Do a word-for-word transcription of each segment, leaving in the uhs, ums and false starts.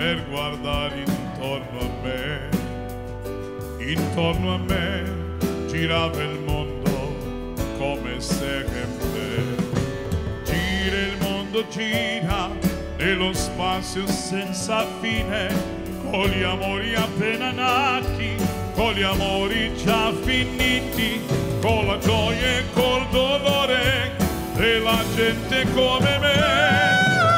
per guardare intorno a me. Intorno a me girava il mondo come sempre. Gira il mondo, gira nello spazio senza fine, con gli amori appena nati, con gli amori già finiti, con la gioia e col dolore della gente come me.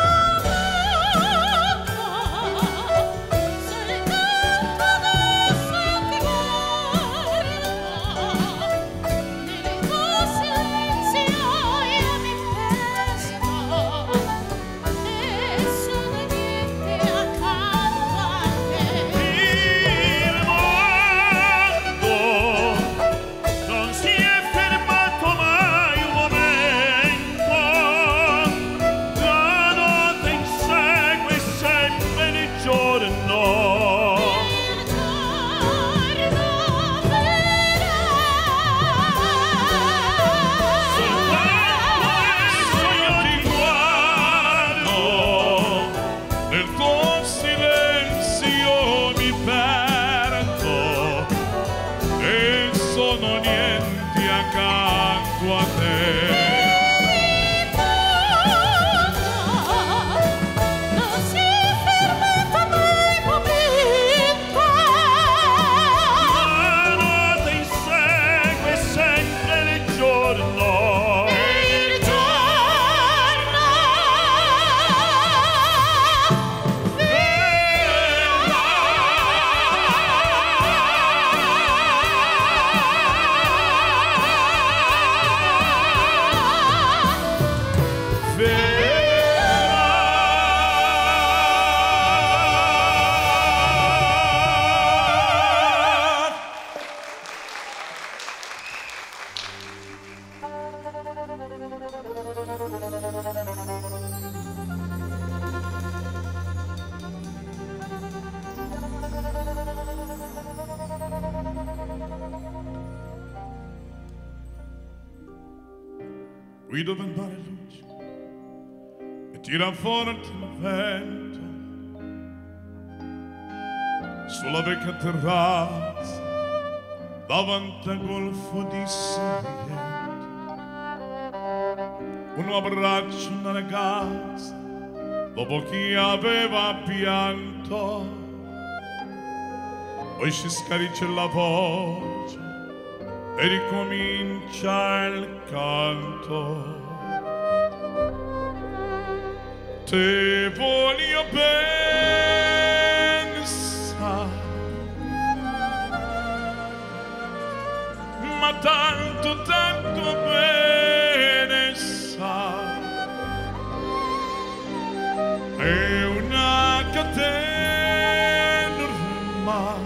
Qui dove andare luce e tira forte il vento sulla vecchia terrazza davanti al golfo di Sorrento. Uno abbraccia una ragazza dopo chi aveva pianto, poi si scarica la voce e ricomincia il canto. Te voglio pensare, ma tanto, tanto bene sai, è una catena ormai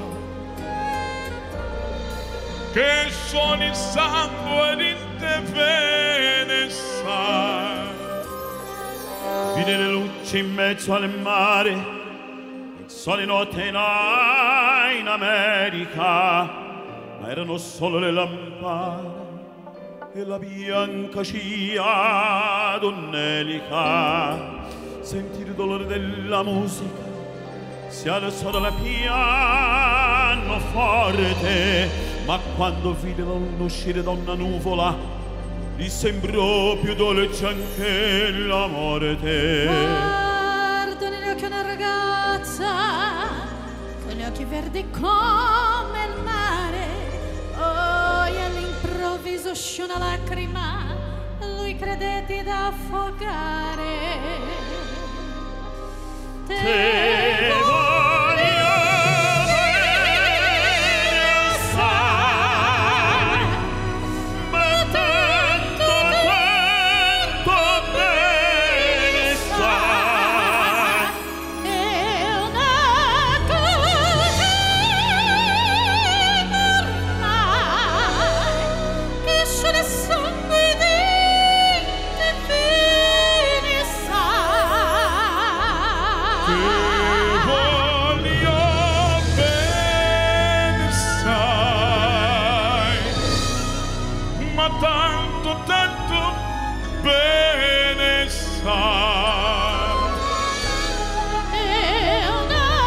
che sono il sangue di te bene sai. Vide le luci in mezzo al mare, il sole notte in, in America, ma erano solo le lampade e la bianca scia d'Onnelica. Sentì il dolore della musica, si alzò dal pianoforte, ma quando vide la luna uscire da una nuvola, gli sembrò più dolce anche la morte. Guardo negli occhi una ragazza con gli occhi verdi come il mare. Poi all'improvviso uscì una lacrima, lui credette di affogare. Te, Te voglio bene sai, ma tanto, tanto bene sai. è una cosa ormai che scioglie il sangue di te bene sai. Te voglio bene sai, ma tanto, tanto bene sai. È una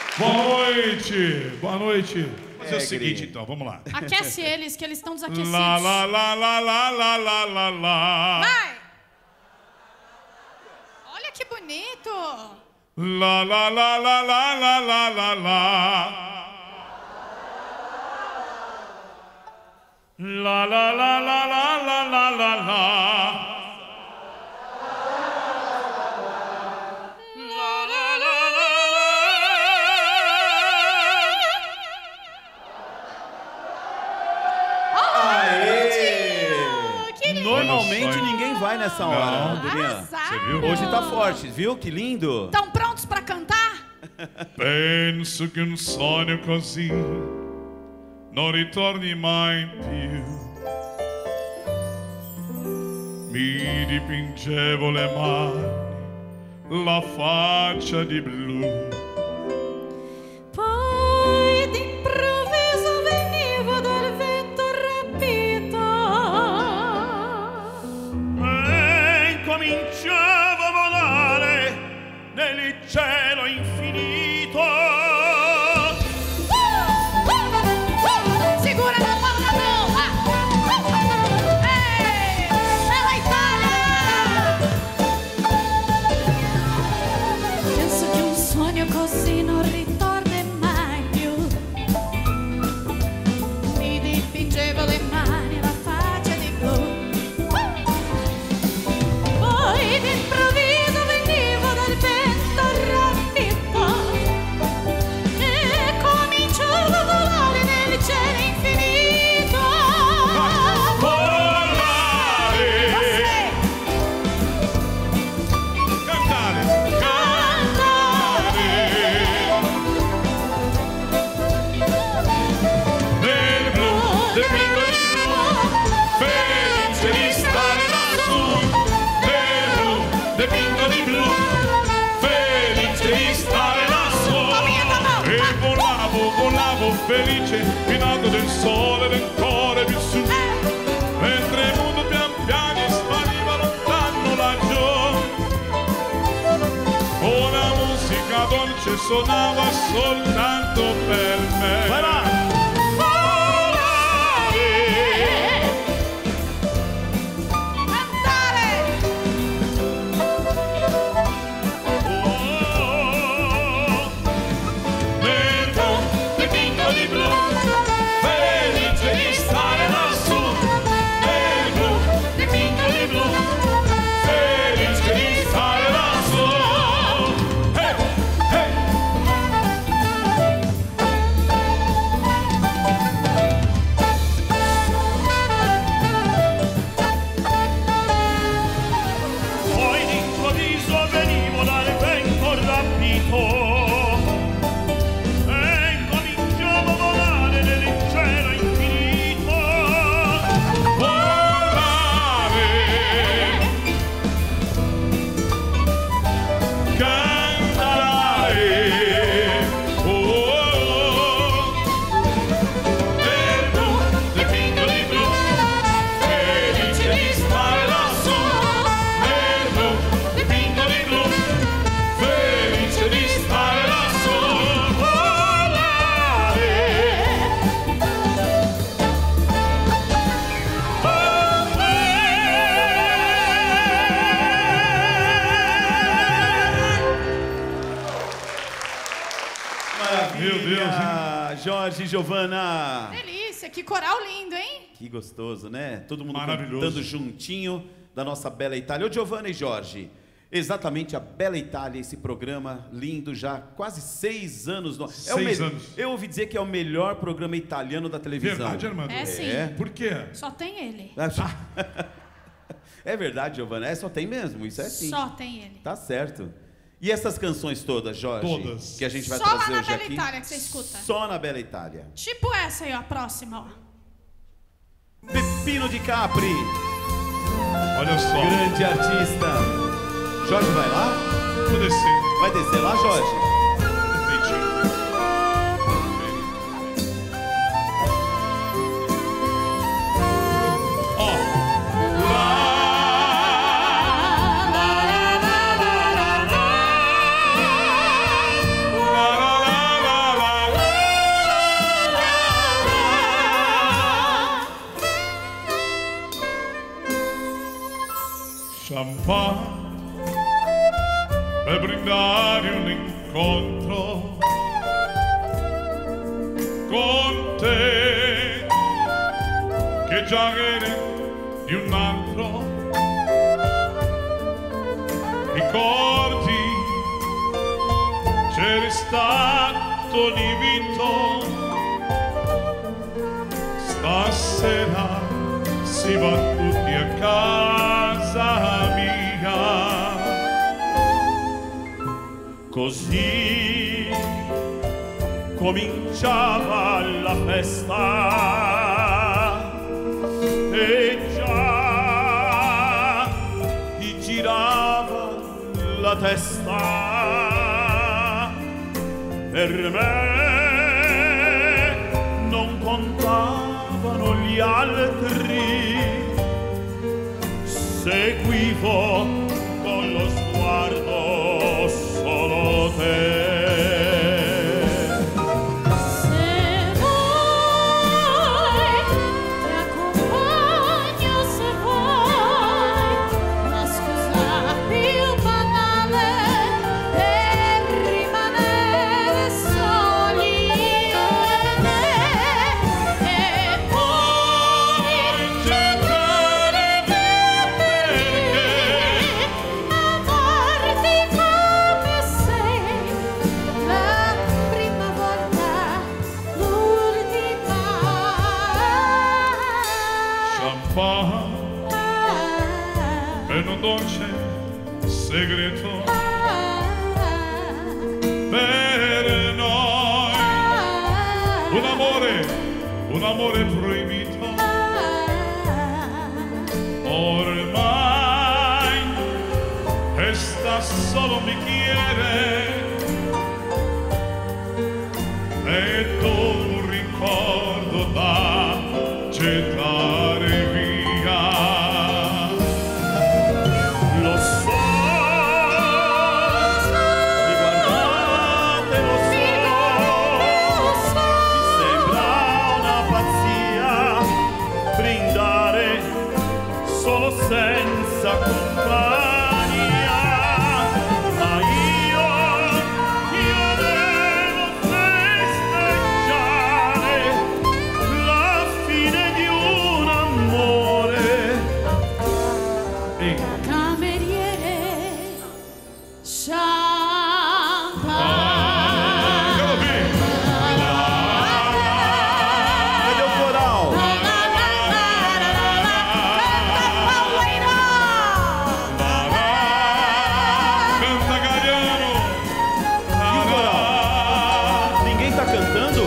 Boa noite. Boa noite. Vamos fazer É, o seguinte, Gri. então. Vamos lá. Aquece eles, que eles estão desaquecidos. Lá, lá, lá, lá, lá, lá, lá, lá, lá. Vai! Olha que bonito! Lá, lá, lá, lá, lá, lá, lá, lá, lá. La la la la la la la la la. La la la Aê! Que lindo! Normalmente Olha só, hein? ninguém vai nessa hora, Não. Durinha. Arrasaram. viu? Hoje tá forte, viu? Que lindo. Estão prontos pra cantar? Penso che un sogno così non ritorni mai più. Mi dipingevo le mani, la faccia di blu. Poi d'improvviso venivo dal vento rapito. E cominciavo a volare nel cielo infinito. Uh, uh, uh, segura na mão na mão. Ah. Ehi, bella Italia! Penso che un sogno così non ritorni mai più. Mi dipingevo le mani, la faccia di blu. Poi d'improvviso venivo dal vento rapito e cominciavo a volare nel cielo infinito. Volare, Você, cantare, cantare. nel blu, del piccoli blu, felice di stare lassù. Nel blu, del piccoli blu, felice di stare lassù. E volavo, volavo felice, in alto del sole ed ancora più su. Mentre il mondo pian piano spariva lontano laggiù. Una musica dolce suonava soltanto per me. Vai lá! Cantare. Oh, Nel blu, dei piccoli blu, felice di stare lassù. Nel blu, dei piccoli blu, felice di stare lassù. Hey, hey. poi d'improvviso venivo dal vento rapito e cominciavo a volare nel cielo infinito. Volare, cantare, oh, oh, oh. Nel blu, dei piccoli blu, felice di stare lassù. Nel blu, dei piccoli blu, felice di stare lassù. Maravilha. Meu Deus, Jorge e Giovana. Delícia, que coral lindo, hein? Que gostoso, né? Todo mundo Maravilhoso. cantando juntinho da nossa bela Itália. Ô, Giovana e Jorge, exatamente a Bela Itália, esse programa lindo, já quase seis anos. No... é o Seis me- anos. Eu ouvi dizer que é o melhor programa italiano da televisão. Verdade, Armando? É sim. É. Por quê? Só tem ele. É verdade, Giovana. É, só tem mesmo, isso é sim. Só tem ele. Tá certo. E essas canções todas, Jorge? Todas. Que a gente vai Só lá trazer na hoje Bela aqui. Itália que você escuta. Só na Bela Itália. Tipo essa aí, ó, a próxima, ó. Peppino Di Capri, Olha só. grande artista. Jorge vai lá? Vou descer. Vai descer lá, Jorge? Perfeitinho. Ó. La, la, la, la, la, champagne per brindare un incontro con te, che già eri di un altro. Ricordi, c'eri stato l'invito, stasera si va tutti a casa mia. Così cominciava la festa e già gli girava la testa. Per me non contavano gli altri, seguivo con lo sguardo solo te. Per un dolce segreto per noi, un amore, un amore proibito. Ormai resta solo un bicchiere ed un ricordo da gettare via. Lo so, mi guardate, lo so, mi sembra una pazzia brindare solo senza compagnia, ma io, io devo festeggiare la fine di un amore. E Cameriere, champagne. Cadê o coral? Canta Gariano. E o coral? Ninguém tá cantando?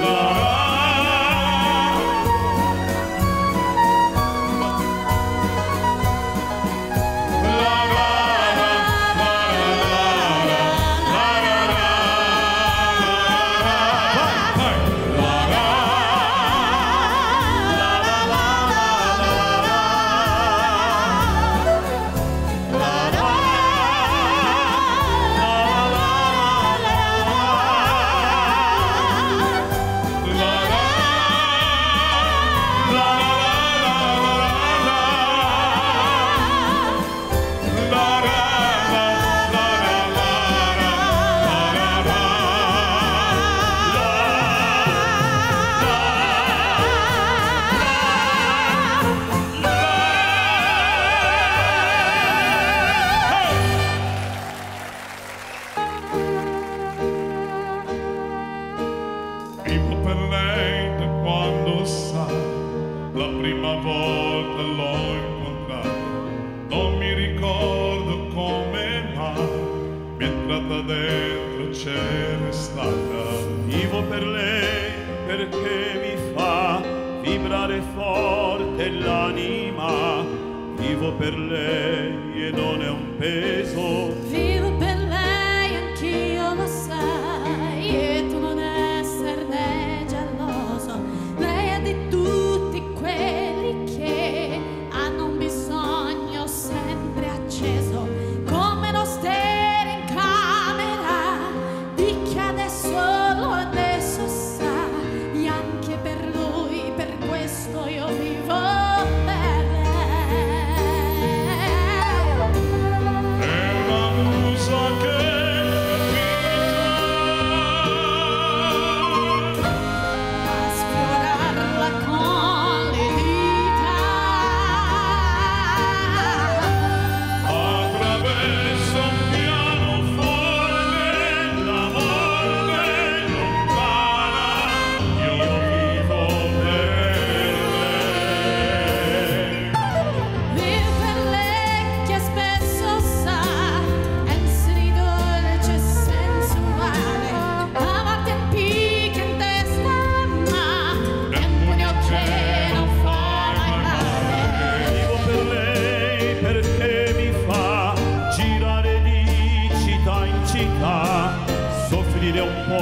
Vivo per lei da quando sa, la prima volta l'ho incontrata. Non mi ricordo come mai mi è entrata dentro, c'era stata. vivo per lei perché mi fa vibrare forte l'anima. Vivo per lei e non è un peso. Vivo per lei, anch'io lo sai, e tu non esserne geloso. Lei è di tutti quelli che hanno un bisogno sempre acceso, come lo stereo in camera di chi adesso lo adesso sa. E anche per lui, per questo io vivo per lei.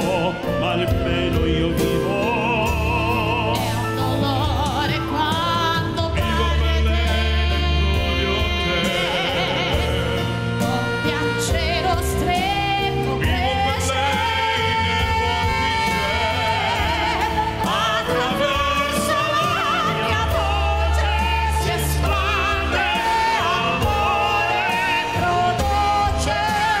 tempo, ma almeno io vivo. È un dolore quando Vivo per lei dentro di te. con piacere stretto Vivo per lei nel vortice. attraverso la mia voce si espande amore produce.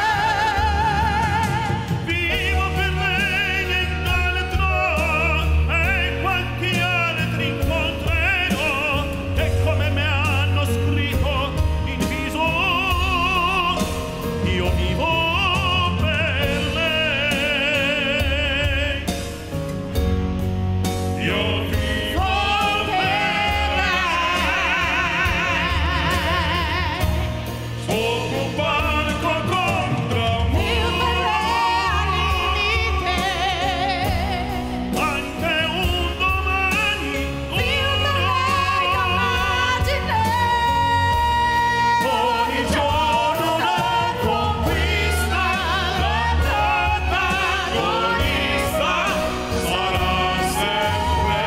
Vivo per lei nient'altro e quanti altri incontrerò e come mi hanno scritto in viso io vivo per lei. Io vivo Per lei. sopra un palco contro un Io per lei al limite. Anche un domani Io per lei immagine. ogni giorno una conquista, la protagonista sarà sempre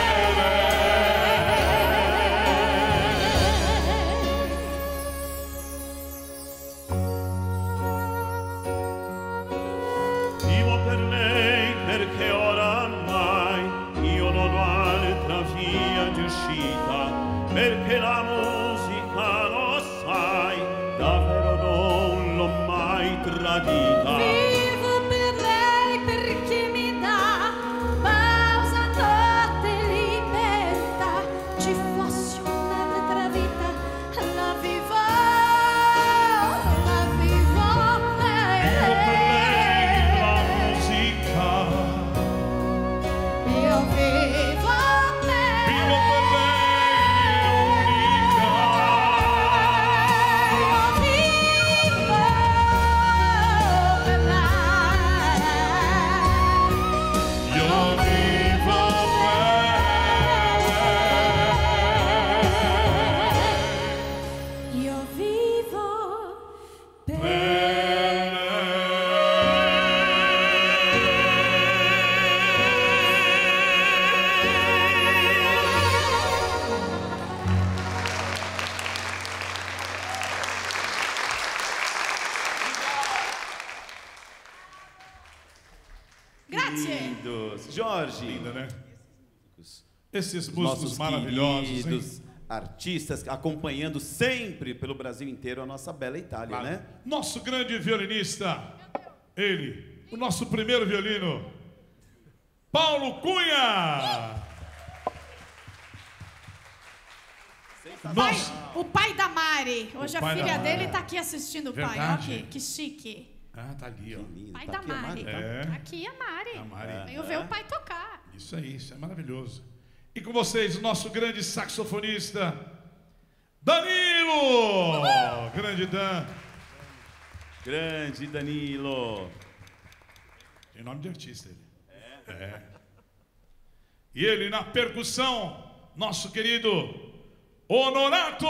vivo per lei perché oramai io non ho altra via di uscita, perché la musica, lo sai, davvero non l'ho mai tradita. Vivo per lei perché mi dà pausa, notte, libertà. Ci fosse un'altra vita, la vivo, la vivo per Vivo per lei la lei. musica. Io vivo per Vivo per lei unica. Io vivo per lei. Io vivo Io vivo per per Grazie. Lindos. Jorge, linda, né? Esses os músicos nossos maravilhosos, hein? queridos artistas acompanhando sempre pelo Brasil inteiro a nossa bela Itália, né? Nosso grande violinista, ele, o nosso primeiro violino, Paulo Cunha. Pai, Nossa, o pai da Mari. Hoje O a pai da filha Mari. dele tá aqui assistindo o pai. Ó, Verdade. que, que chique. ah, tá ali, ó. Lindo. Pai Tá da aqui a Mari. tá? É. Aqui a Mari. A Mari. Veio ver o pai tocar. Isso aí, isso é maravilhoso. E com vocês, o nosso grande saxofonista, Danilo! Grande Dan. Grande Danilo. Tem nome de artista ele. É. E ele na percussão, nosso querido Honorato!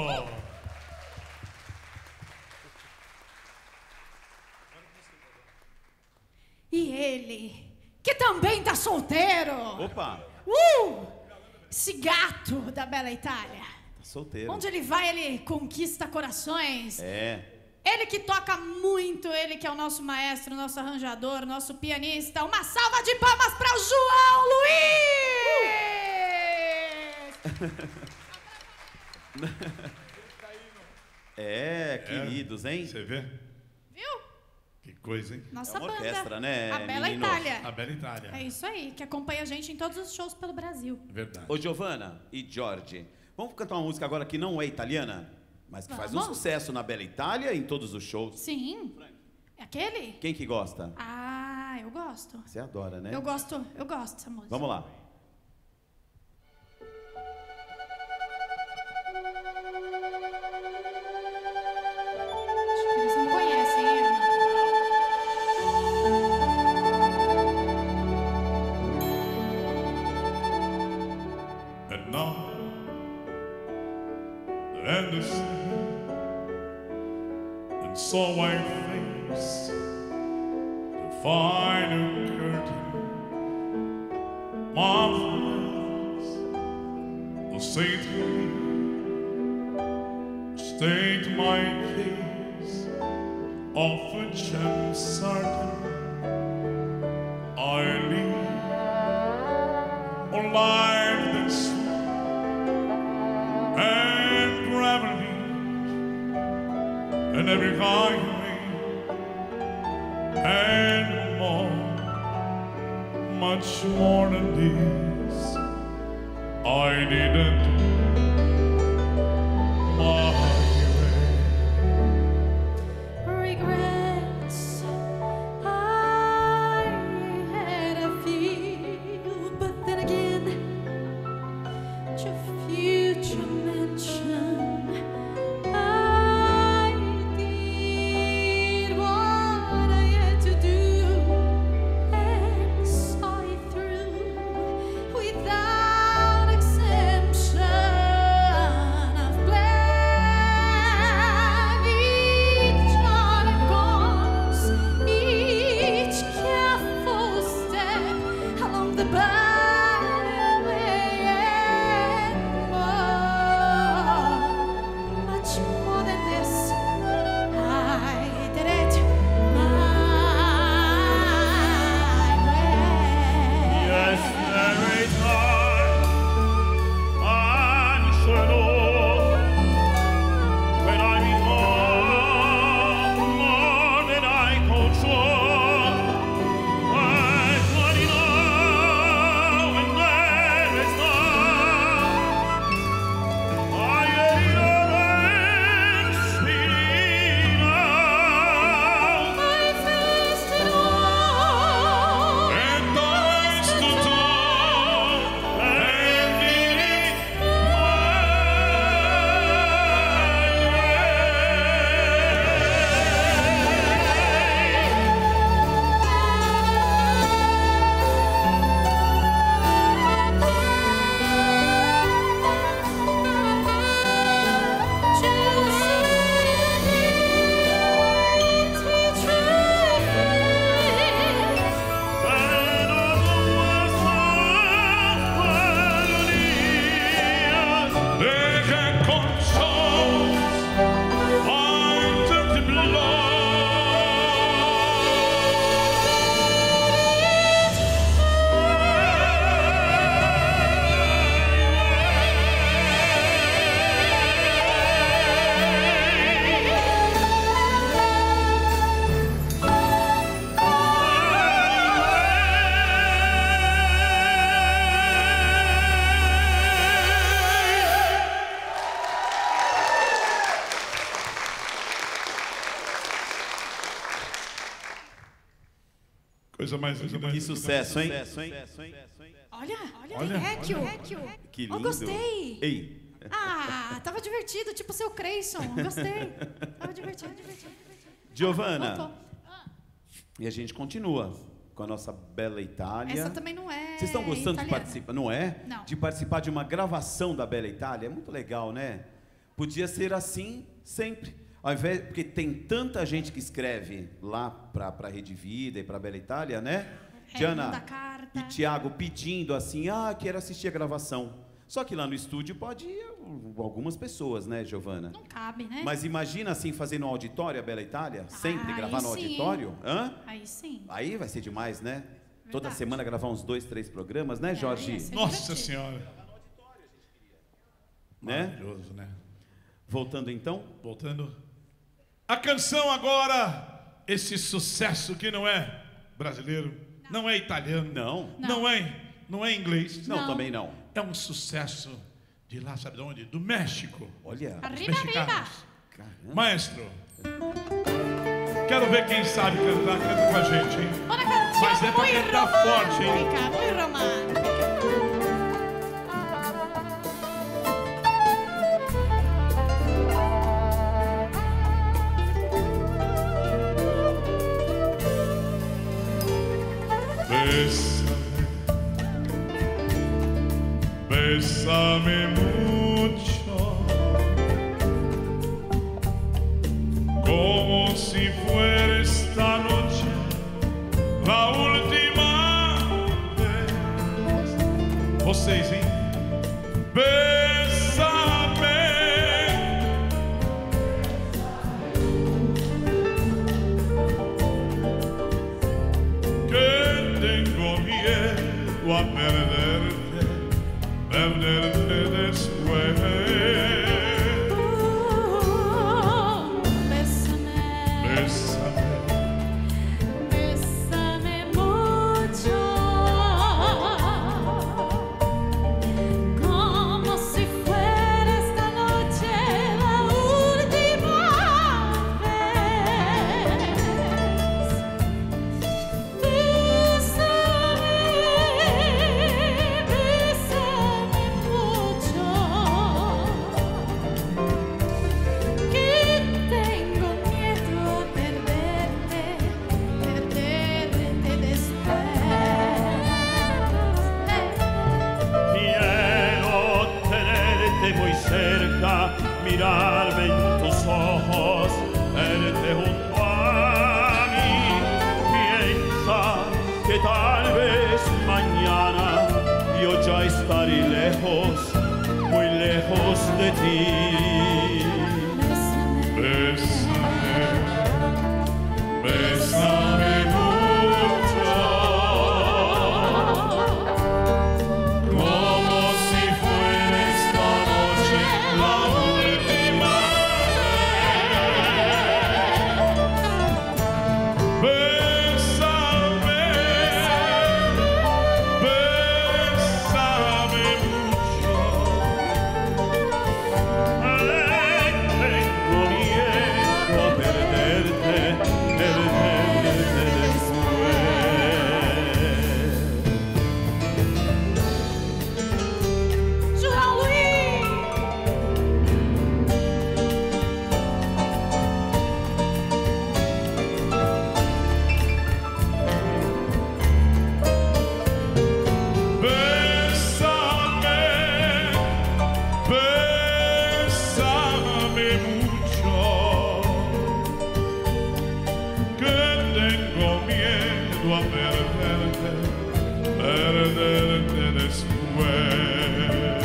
E ele, que também tá solteiro. Opa, Uh! Esse gato da bela Itália. tá solteiro. Onde ele vai, ele conquista corações. É. Ele que toca muito, ele que é o nosso maestro, nosso arranjador, nosso pianista. Uma salva de palmas para o João Luiz! É, queridos, hein? Você vê? Viu? Que coisa, hein? Nossa É uma banda. orquestra, né, A Bela meninos? Itália. A Bela Itália. É isso aí, que acompanha a gente em todos os shows pelo Brasil. Verdade. Ô, Giovanna e Jorge, vamos cantar uma música agora que não é italiana, mas que faz um Vamos. sucesso na Bela Itália e em todos os shows. Sim. É aquele? Quem que gosta? Ah, eu gosto. Você adora, né? Eu gosto, eu gosto dessa música. Vamos lá. Acho que eles não conhecem, hein, irmão? And now the end is near, and so I face the final curtain. My friends will say to me, state my case, of which I'm certain. I live a life that's sweet and prevalent, and every highway and more, much more than this, I didn't my Regrets I had a few, but then again, your future mention, I did what I had to do and saw it through without exemption of blame. Each other goes, each careful step along the byway, and more, much more than this, I did it my way. Yes, every time I'm sure when I become more than I control, I bloody know when there is none. I ain't always speeding out. I faced it all, and I stood tall and did it dejen con sos, I took the blow. Coisa mais coisa mais Que sucesso, hein? Olha, olha, Olha, Réquio. Que Oh, lindo. gostei. Ei, Ah, tava divertido, tipo o seu Creyson. Gostei. Tava divertido, divertido. Giovana, Voltou. e a gente continua com a nossa bela Itália. Essa também não é Vocês estão gostando de italiana. participar, não é? Não. De participar de uma gravação da Bela Itália? É muito legal, né? Podia ser assim sempre. Ao invés, porque tem tanta gente que escreve lá para a Rede Vida e para a Bela Itália, né? É, Diana manda carta. e Tiago pedindo assim, ah, quero assistir a gravação. Só que lá no estúdio pode ir algumas pessoas, né, Giovana? Não cabe, né? Mas imagina assim, fazer no auditório a Bela Itália? Sempre Aí gravar no sim, auditório? Hã? Aí sim. Aí vai ser demais, né? Toda Verdade. semana gravar uns dois, três programas, né, Jorge? ia ser Nossa divertido. Senhora. Né? Maravilhoso, né? Voltando então. Voltando. A canção agora, esse sucesso que não é brasileiro, não, é italiano, Não. não, é, não é inglês, Não, Não. também não. é um sucesso de lá, sabe de onde? Do México. Olha. Os Arriba, mexicanos. arriba. Caramba. Maestro, quero ver quem sabe cantar, canta com a gente, hein? Una canción Mas é pra muy cantar forte, hein? romántica, muy romántica. Bésame, bésame mucho, como si fuera esta noche vocês, hein? Bésame, que tengo miedo a perderte, perderte después. Oh, bésame, Bésame, bésame mucho, como si fuera esta noche la última vez. Bésame, bésame mucho, que tengo miedo a perderte, perderte después. Quiero tenerte muy cerca, mirarme en tus ojos, verte junto a mí. Piensa que tal vez mañana yo ya estaré lejos, muy lejos de ti. bésame, bésame mucho, como si fuera esta noche la última vez. Bésame, bésame mucho. Tengo miedo a perderte, perderte después. Jean-Louis, Bésame, bésame mucho, que tengo miedo a perderte, perderte después.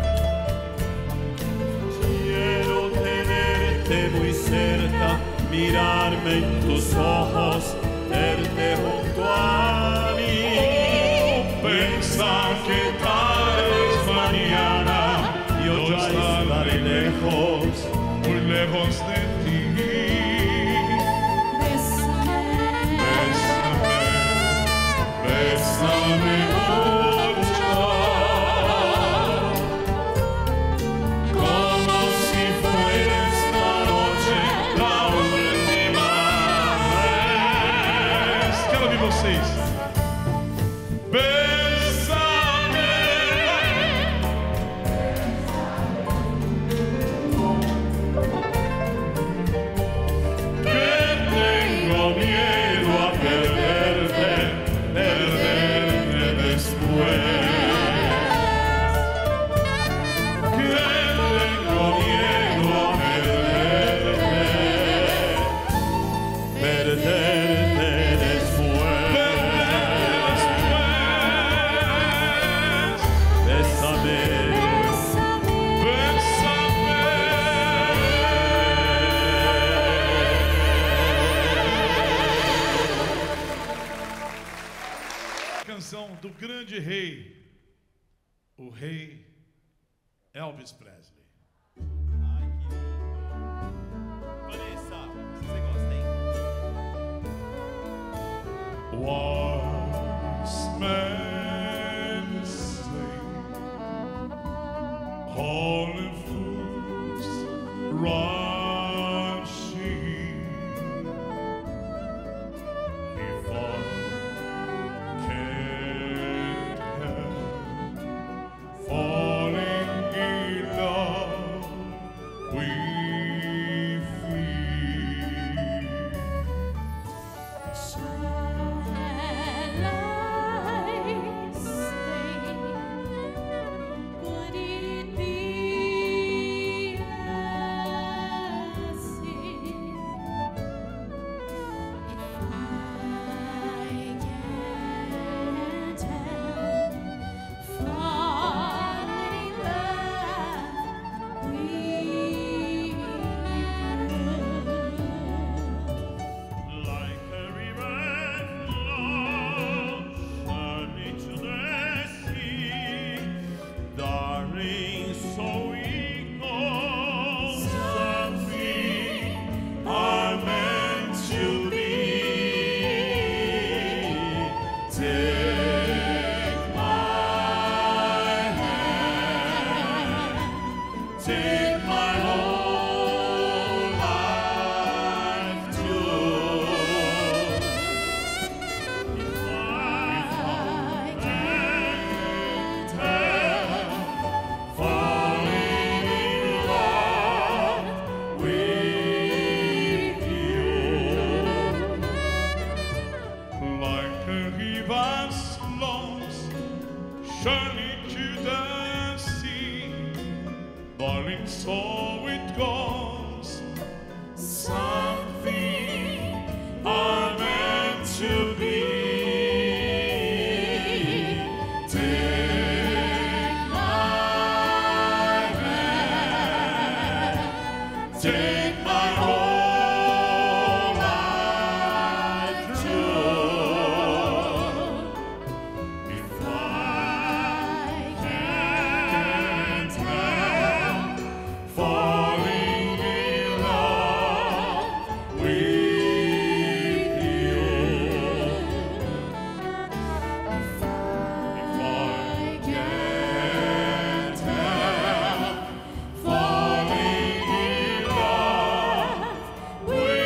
Quiero tenerte muy cerca, mirarme en tus ojos, verte junto a mí. Pensar que tal vez mañana Yo ya estaré lejos, muy lejos de ti. bésame, Bésame, bésame mucho, como si fuera esta noche la última vez. Quero ouvir vocês. Bésame, que tengo miedo a perderte, perderte después. Que tengo miedo a perderte, perderte después. Perderte después. Bésame, Canção do grande rei, o rei Elvis Presley. Ai, que lindo. Vanessa, você gosta, hein? Wise men say, holy fools rushing, if I can't help falling in love. journey to the sea, darling, so it goes. Something are meant to be. Take my hand, take my whole life through. If I can't help falling in love with you, if I can't help falling in love with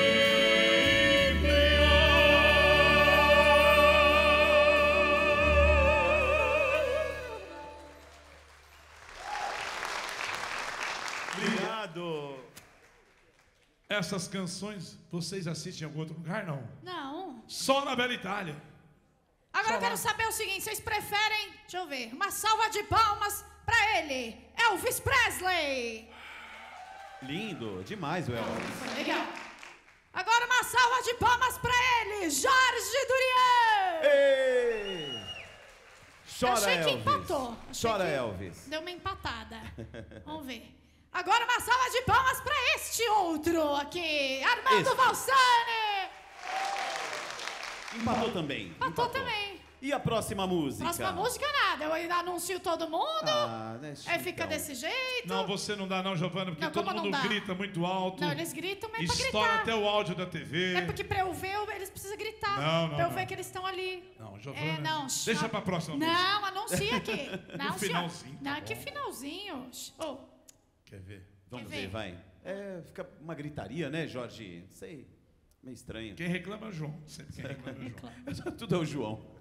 Obrigado. Essas canções vocês assistem em algum outro lugar? Não. Não. Só na Bela Itália. Agora eu Só quero lá. saber o seguinte, vocês preferem, deixa eu ver, uma salva de palmas pra ele, Elvis Presley. Lindo, demais o Elvis. Legal. Agora uma salva de palmas pra ele, Jorge Durian. Ei! Chora, Achei que Elvis. empatou. Achei Chora, que Elvis. Deu uma empatada. Vamos ver. Agora uma salva de palmas pra este outro aqui, Armando Este. Valsani. Empatou também. Empatou também. E a próxima música? Próxima música nada, eu ainda anuncio todo mundo. Ah, deixa Aí fica então. desse jeito. Não, você não dá não, Giovana, porque Não, todo como não mundo dá? grita muito alto. Não, eles gritam, mas é pra Estoura gritar. até o áudio da T V. É porque pra eu ver, eu- eles precisam gritar. Não, não, Pra eu não. ver que eles estão ali. Não, Giovana. É, não. Deixa só- pra próxima música. Não, anuncia aqui. Não, senhor. finalzinho, tá Não, que bom. finalzinho. Oh, Quer ver? Vamos Quer ver, ver? vai. É, fica uma gritaria, né, Jorge? Não sei, meio estranho. Quem reclama é o João. Sempre quem reclama é o João. Tudo é o João.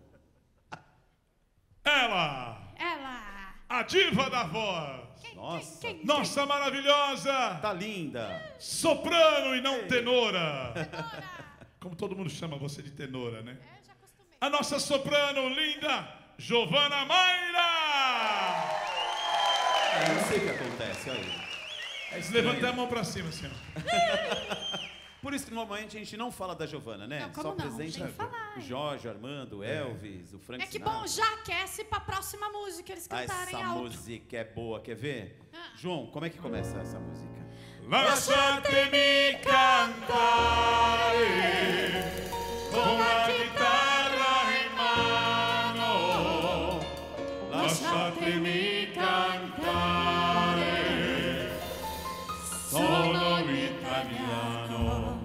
Ela, ela. a diva da voz. Quem, Nossa. Quem, quem, Nossa maravilhosa Tá linda. soprano e não Ei. tenora. Tenora. Como todo mundo chama você de tenora, né? É, já acostumei. A nossa soprano linda, Giovana Mayra. Eu não sei o que acontece, olha aí. É estranho. Levanta a mão pra cima, assim, ó. Por isso que normalmente a gente não fala da Giovana, né? Não, como Só não? apresenta Tem que falar. o Jorge, o Armando, o Elvis, o Frank É que Sinatra. bom, já aquece pra próxima música eles Ah, cantarem essa alto. música é boa, quer ver? Ah. João, como é que começa essa música? Lasciatemi cantare con la chitarra in mano. Lasciatemi cantare. Sono italiano.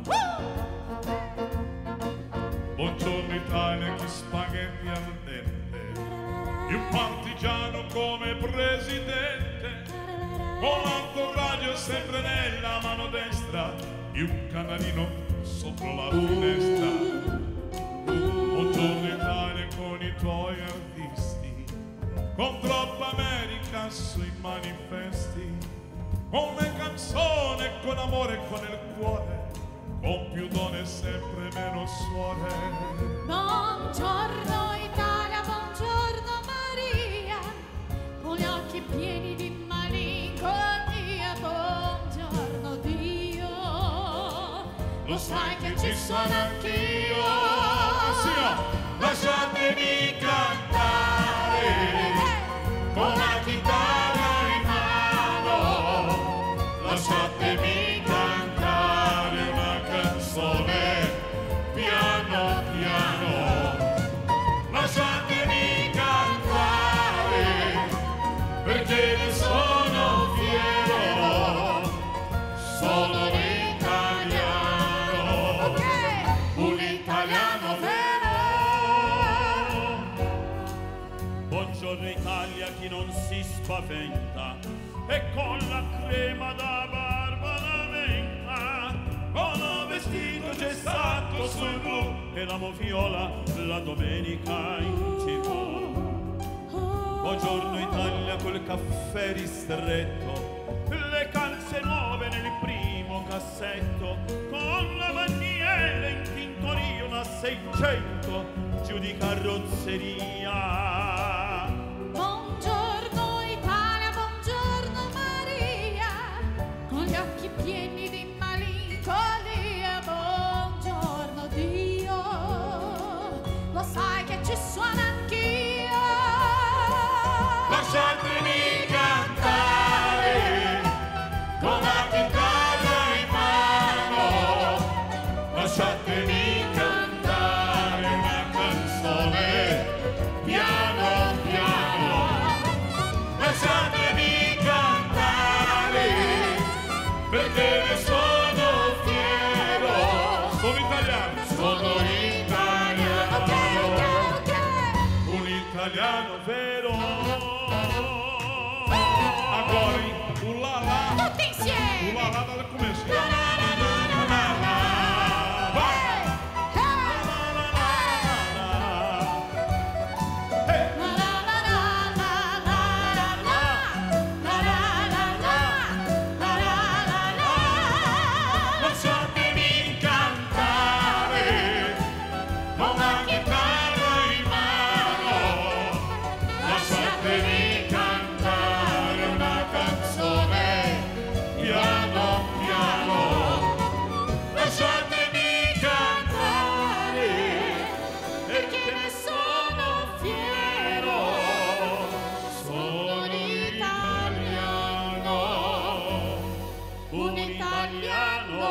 Buongiorno Italia, che spaghetti al dente. E un partigiano come presidente. Con l'autoradio sempre nella mano destra e un canarino sopra la finestra. Buongiorno Italia con i tuoi artisti, con troppa America sui manifesti, con le canzoni, con amore e con il cuore, con più donne e sempre meno suore. Buongiorno Italia, buongiorno Maria, con gli occhi pieni di malinconia, buongiorno Dio, lo sai che ci sono anch'io. Sì, lasciatemi cantare con la chitarra in mano. Lasciatemi cantare una canzone piano piano. Lasciatemi cantare perché ne sono fiero. Sono un italiano, Ok, un italiano vero. Buongiorno Italia, chi non si spaventa, e con la crema da barba da menta, con un vestito gessato sul blu e la moviola la domenica in tv. Buongiorno Italia col caffè ristretto, le calze nuove nel primo cassetto, con la bandiera in tintoria una seicento giù di carrozzeria. piano vero. Agora, hein? O lalá. Tutti insieme. O lalá dá no começo. La, la, la, la, la, la, la. Vai! La, la, la, la, la, la, la. La, la, la, la, la, la, la, la. Lasciatemi cantare con la chitarra in mano. Lasciatemi cantare una canzone piano piano. Lasciatemi cantare perché ne sono fiero. Sono italiano, un italiano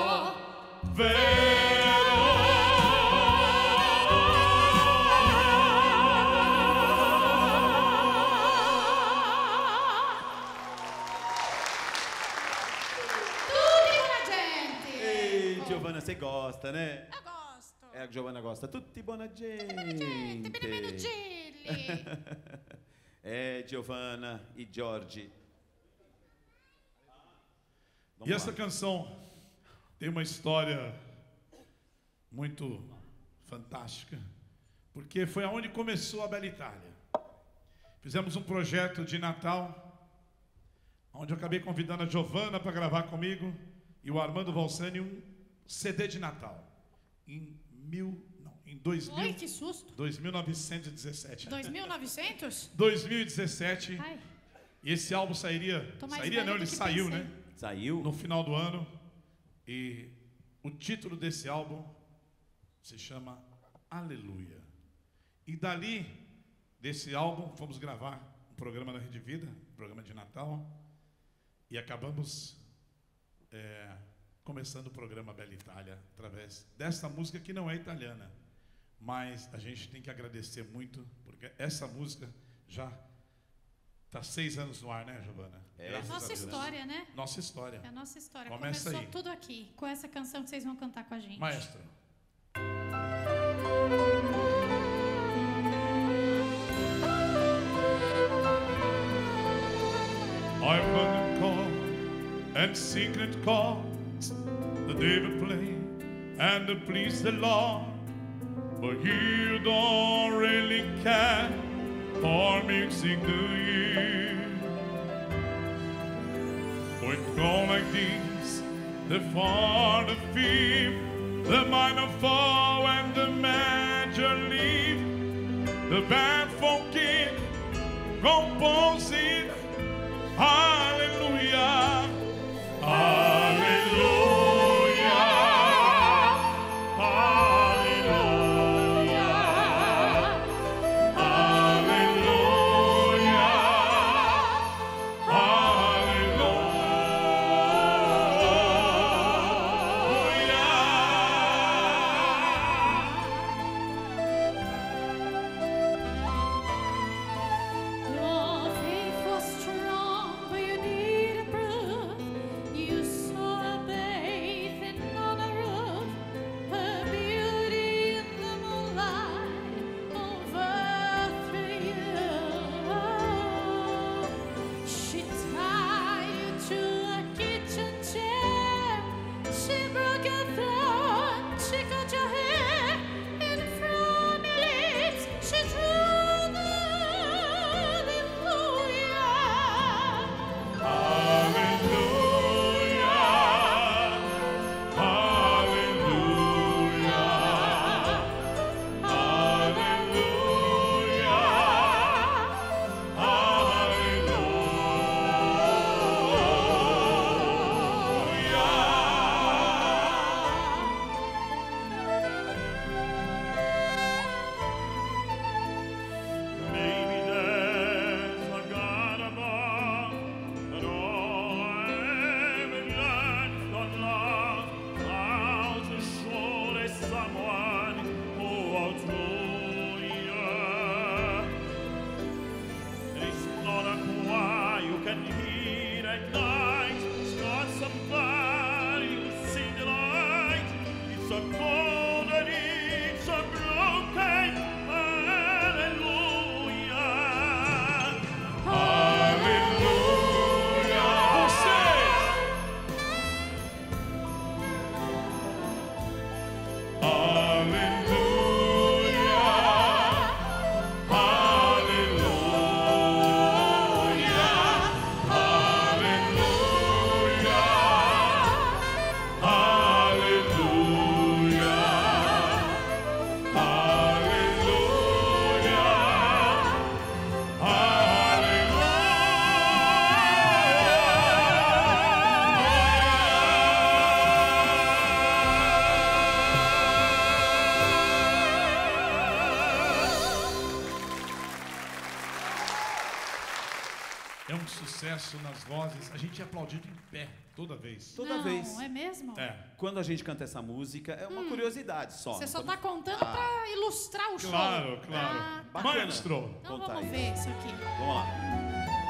Tutti buona gente. Ei, Giovanna, você gosta, né? Eu gosto. É, a Giovanna gosta. Tutti buona gente. Buona gente, bene meno gilli. É, Giovanna e Jorge. Vamos E essa lá. canção tem uma história muito fantástica, porque foi aonde começou a Bela Itália. Fizemos um projeto de Natal, onde eu acabei convidando a Giovanna para gravar comigo e o Armando Valsani um C D de Natal. Em mil, não, em dois Oi, mil, que susto. dois mil novecentos e dezessete. dois mil e novecentos? dois mil e dezessete. Ai, E esse álbum sairia, tô mais sairia velha não, do ele que saiu, pensei. né? Saiu? No final do ano. E o título desse álbum se chama Aleluia. E dali, desse álbum, fomos gravar um programa na Rede Vida, um programa de Natal, e acabamos é, começando o programa Bela Itália através dessa música que não é italiana, mas a gente tem que agradecer muito, porque essa música já está seis anos no ar, né, Giovanna? É. Graças a nossa Deus. história, né? Nossa história. É a nossa história. Começa Começou aí. tudo aqui, com essa canção que vocês vão cantar com a gente. Maestro. I've heard them call and secret calls the devil play and to please the Lord, but you don't really care for music, do you? When go like this, the far, the fifth, the minor fall and the major leave, the band funky compose it. Hallelujah, hallelujah, hallelujah, Your faith was strong, but you needed é um sucesso nas vozes. A gente é aplaudido em pé toda vez. Toda Não, vez. é mesmo? É. Quando a gente canta essa música, é uma curiosidade só. Você não só estamos- tá contando Ah. pra ilustrar o show. Claro, claro. Ah, Bacana. Maestro. então Conta vamos aí. ver isso aqui. Vamos lá.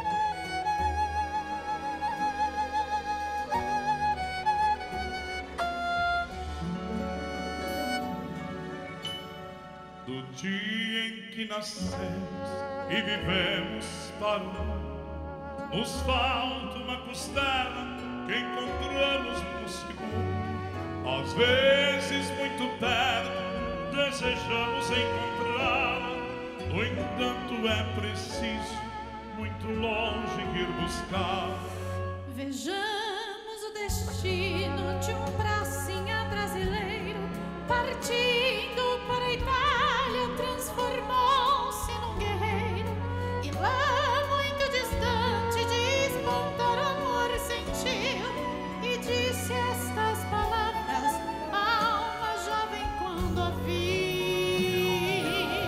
Do dia em que nascemos e vivemos para o mundo, nos falta uma costela que encontramos no segundo. Às vezes muito perto, desejamos encontrá-la. No entanto é preciso muito longe ir buscar. Vejamos o destino de um pracinha brasileiro partindo para a Itália, transformou-se num guerreiro e lá muito distante de espantar amor sentiu e disse estas palavras a uma jovem quando a vi.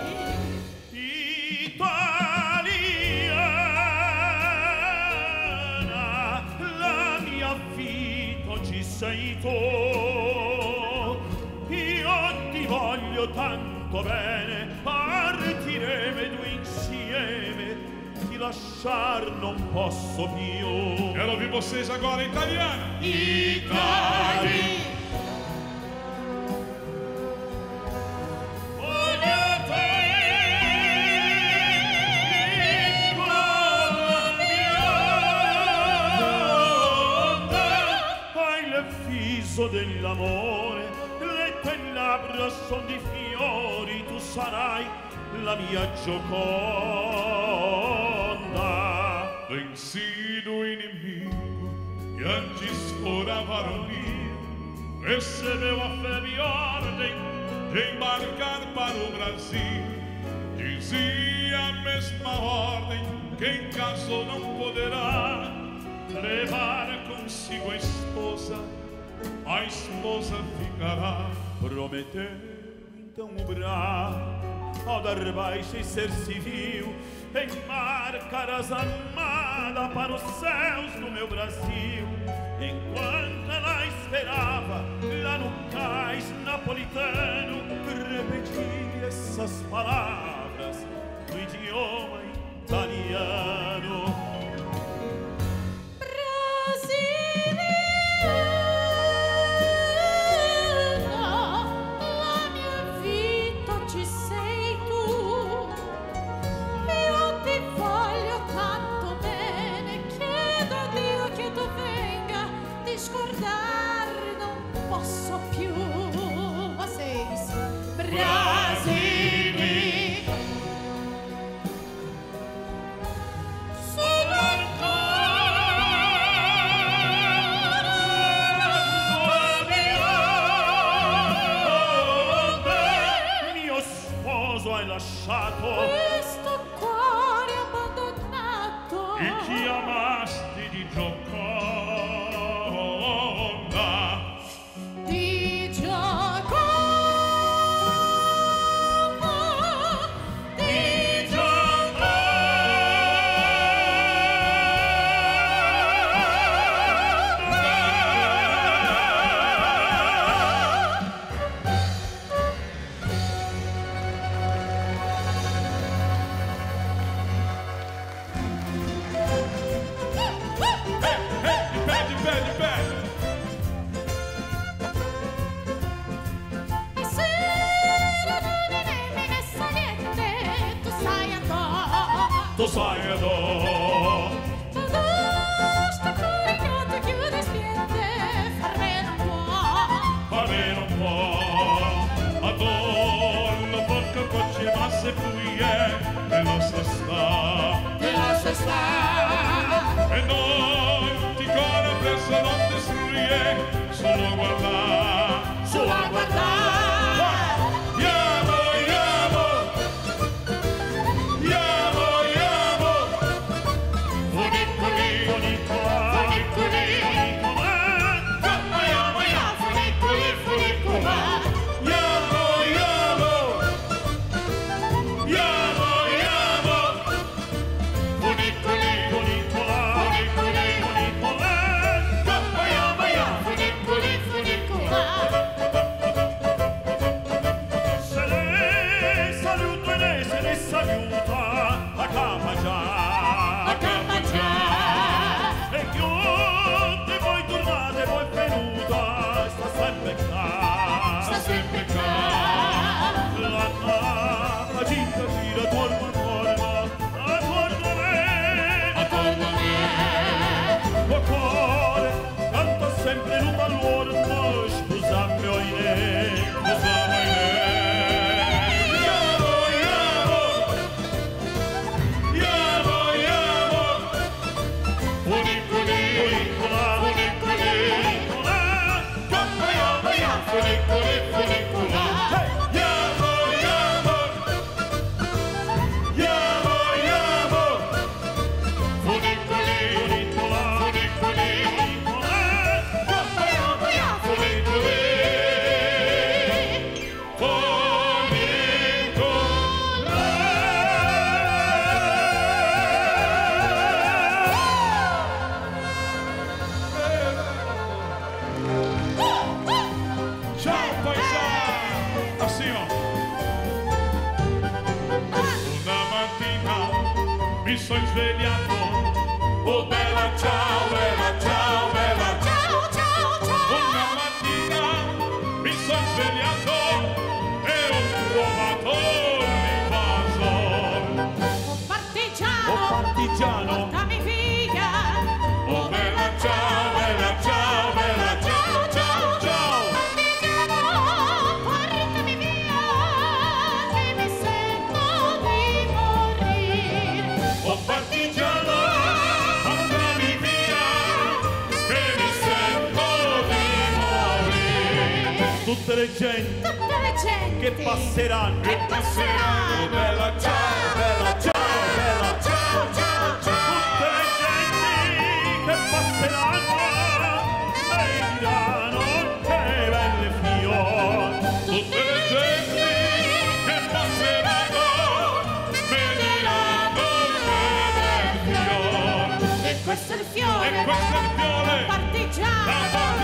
Italiana, la mia vita oggi sei tu. Io ti voglio tanto bene, partiremo due insieme, ti lasciar non posso più. Quero ouvir vocês agora em italiano. Italia. Dell'amore, le tue labbra son di fiori, tu sarai la mia Gioconda. Venci do inimigo que antes fora varonil, recebeu a febre ordem de embarcar para o Brasil. Dizia a mesma ordem: quem casou não poderá levar consigo a esposa, a esposa ficará. Prometeu então o bravo ao dar baixa e ser civil, embarcar as armadas para os céus do meu Brasil. Enquanto ela esperava lá no cais napolitano, repetia essas palavras no idioma italiano. Discordar não posso più. Vocês, Brasile, mio sposo hai lasciato, questo cuore abbandonato, E chi amasti di Gioconda, di Gioconda, di de pé, de pé, de pé. E sera non è nemmeno saliente, tu sai andare. tu sai adoro. Sto cuore canto chiude e spiente, farmene un po'. Va bene un po', adoro, porca cocce, ma se qui è, e lo sa sta. Te lascio stare. E noi ti corre presso notte struie, solo a guardare. Solo a guardare. Iamo, iamo, iamo, iamo. Funicoli, funicoli, Funicoli. Funicoli, funicoli. Iamo, iamo, iamo, iamo. Funicoli. mi sono svegliato. Oh bella ciao, bella ciao, bella ciao, ciao, ciao. Una mattina mi sono svegliato e ho trovato l'invaso. Oh partigiano, Oh partigiano, portami via. Oh bella ciao, bella ciao, bella ciao, ciao, ciao. Partigiano, portami via, che mi sento di morire. Oh partigiano, portami via, che mi sento di morire. tutte le genti Tutte le genti che passeranno, che passeranno. Oh bella ciao, bella ciao, bella ciao, ciao, ciao. tutte le genti che passeranno e diranno che belle fior. Tutte le genti che passeranno mi diranno che bel fiore. E questo è il fiore, E questo è il fiore partigiano.